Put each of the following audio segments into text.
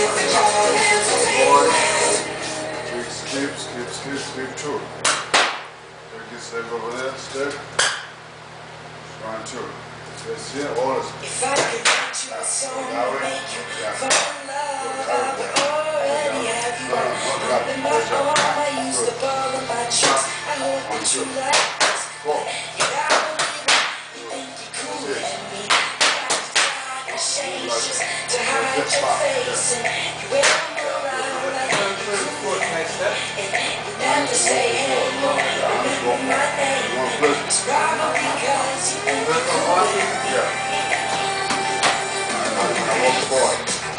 Skip two. Take this leg over there, step. 1, 2. Let's see all this. If I could write you a song and make you fall in love, I would already have you up in my arm. I used to ball in my tricks. I hope that you like this. Yeah, I believe it. You think you're cooler than me. You got shades to hide your face, and you wear them around like you're cool. And you never say hey, remember my name. It's probably because you think you're cooler than me. I walk forward.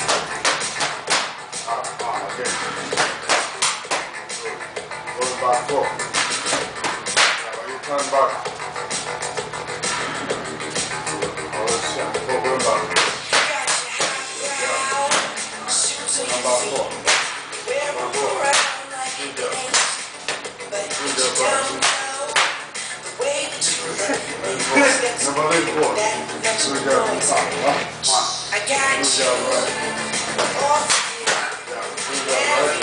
Okay. Go back forward. When you turn back. Oh, let's see. Go back. Turn back forward. Never leave forward. Good job. I got Good you. job, right. Good job, right.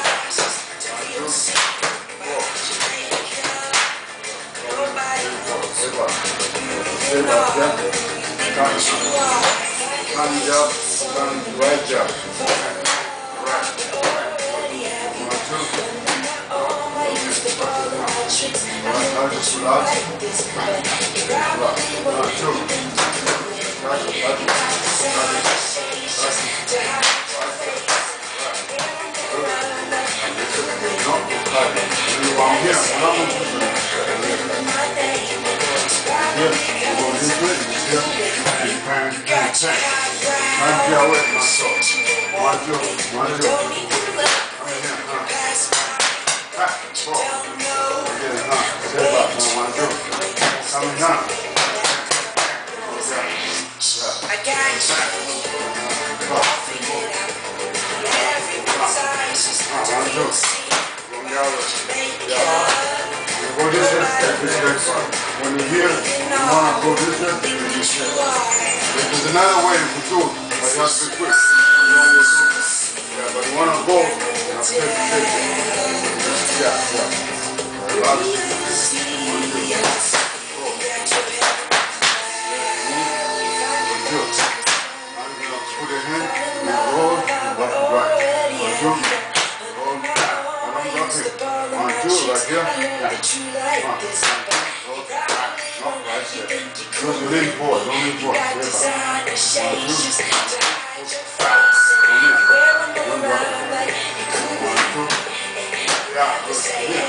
Stay back, yeah? Hand job, done right job. Right. 1, 2. Alright, now just relax. Relax. 1, 2. Go this way, this next one. When you're here, you want to go this way, this way. There's another way you can do it, but you have to be quick. You don't go so. Yeah, but you want to go, you have to take it. Yeah. Relax. 1, 2. Good. Now you're going to put your hand, you roll, left and right. 1, 2. Roll, and I'm dropping. 1, 2, right here. Don't lean forward, don't lean forward. Stay back. 1, 2. Come here. 1 drop. 1, 2. Yeah, good.